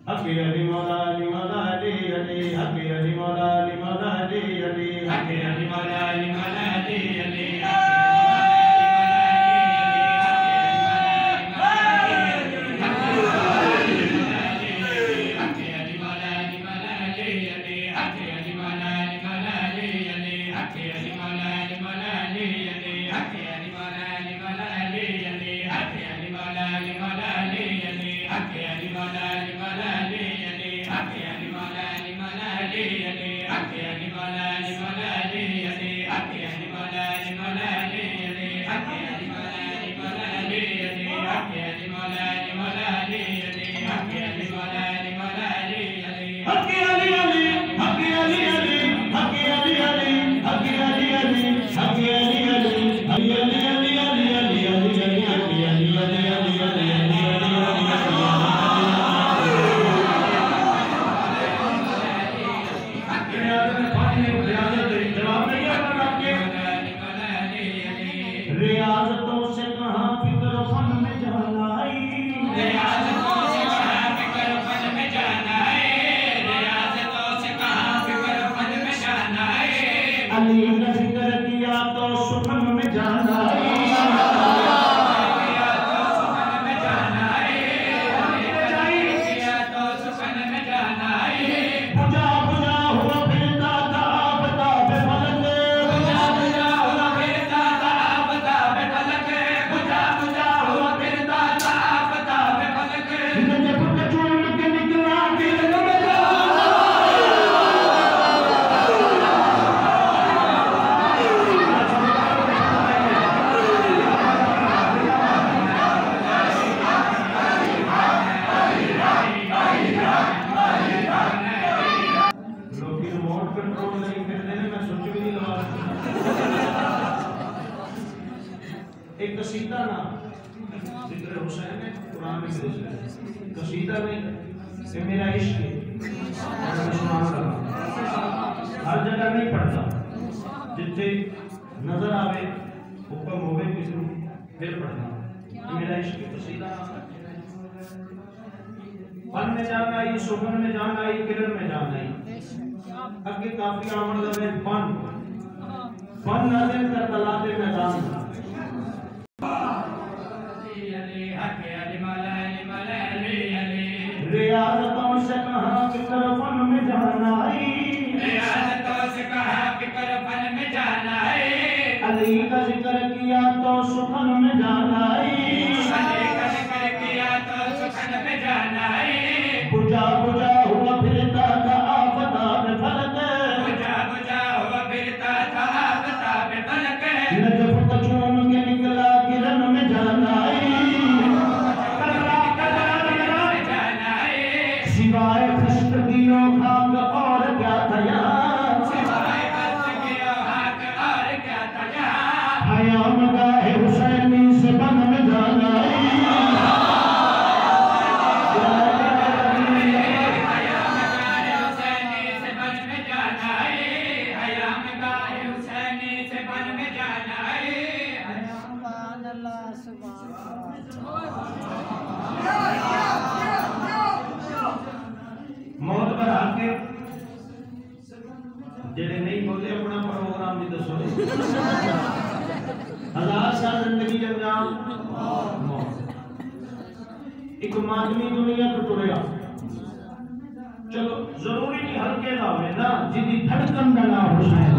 हके अली मौला अली मौला अली अली हके अली मौला अली मौला अली अली हके अली मौला अली मौला अली अली एक कसीदा ना जिक्र हुसैन है कुरान में कसीदा में ये मेरा इश्क है हर जगह नहीं पढ़ता जिथे नजर आवे हुक्म होवे किसी को फिर पढ़ना ये मेरा इश्क है कसीदा फन में जाना आई सुगन में जाना आई किरण में जाना आई अगे काफी आमद में फन फन नाज़िल कर तलाते मैदान रियाज़तों से कहा फिक्र फन में जाना आई रियाज़तों से कहा फिक्र फन में जाना आई अली का जिक्र किया तो सुखन में जाना आई अली का जिक्र किया तो सुखन में जाना आई बुझा बुझा हुआ फिरता था आफताब फलक बुझा बुझा हुआ फिरता था आफताब फलक नजफ को चूम के निकला किरण में जाना आई सिवाय कष्ट दियो खाक और क्या था यहाँ सिवाय कष्ट दियो खाक और क्या था यहाँ हयाम गाहे हुसैनी से बन में जाना हयाम गाहे हुसैनी से बन में जाना हयाम गाहे हुसैनी से बन में जाना सुभान अल्लाह सुभान मौत पर आके जेड़े नहीं बोले अपना प्रोग्राम भी दसो हजार साल जिंदगी अंजाम मौत एक मादमी दुनिया तो टुरया चलो जरूरी नहीं हल्के ना होवे ना जिदी धड़कन का नाम हुसैन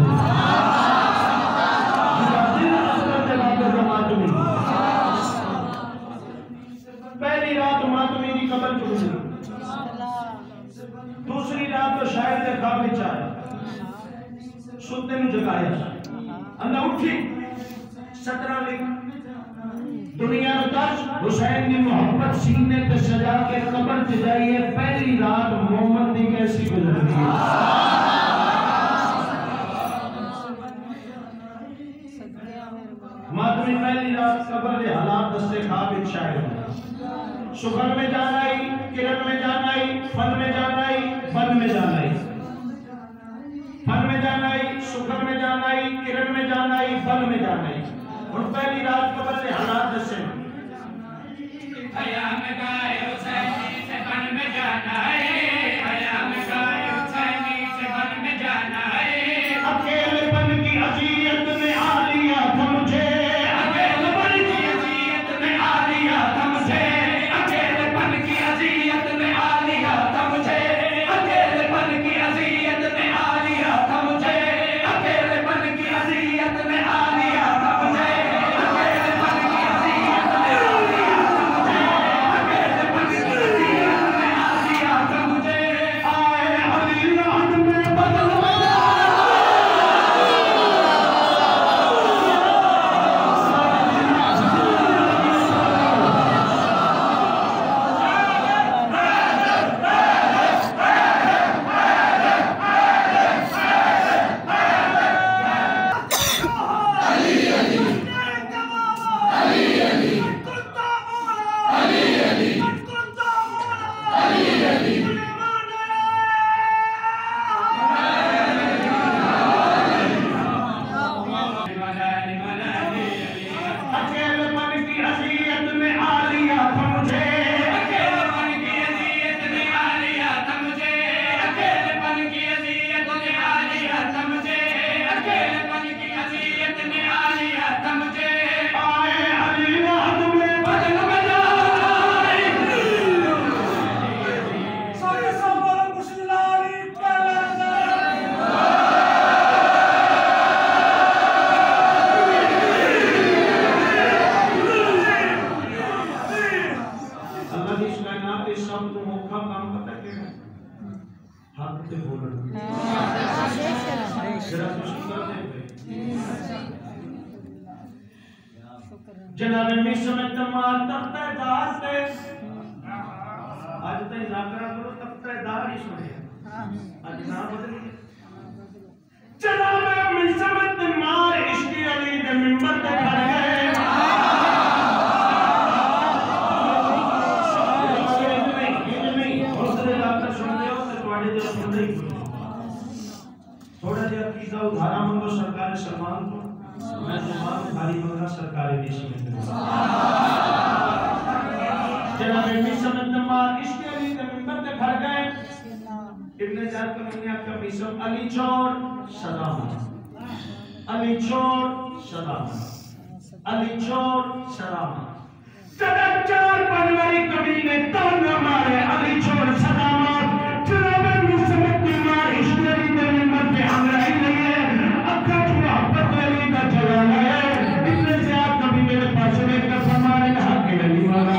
जिदा दिल असर दे वापस मादमी पहली रात मादमी की कब्र चुनी दूसरी रात तो शायद ने ख्वाब विच आया सुते नु जगाया अंदा उठी 17 लिख दुनिया दस हुसैन की मोहब्बत सीने पे सजा के कब्र च जाइए पहली रात मोहम्मद दी कैसी गुजरती है मातमी पहली रात कब्र के हालात दस्ते ख्वाब विच शायद सुखन में जाना आई किरण में जाना आई फन में जाना आई बन में जाना आई फन में जाना आई सुखन में जाना आई किरण में जाना आई बन में जाना आई और पहली रात कब्र के हालात दसे हयाम गाहे हुसैनी से बन में जाना है काम पता क्या हाथ से बोलना जरा कुछ करते जनाब मिस्र में तमाम तख्तेदार थे आज तक ना करा करो तख्तेदार ही सुने आज ना बदल जनाब मिस्र में तमाम इश्क अली के मिंबर पे खड़े हैं थोड़ा जिहा कीज़ा उधारा मंगो सरकार सलमान को मैं जुबान उधारी मंगा सरकार देश में जनाब मिस्र में तमाम इश्क अली के मिंबर पे खड़ गए इब्न जार का मैंने आपका मिस्र अली छोड़ सलामत अली छोड़ सलामत अली छोड़ सलामत सदर 4 जनवरी कबीले तान मारे अली छोड़ सलामत जनाब मिस्र में तमाम इश्क अली के मिंबर पे हमरा ही नहीं है अक्का मोहब्बत अली का जलाल है इब्न जार कभी मेरे पास का फरमान है हक अली वाला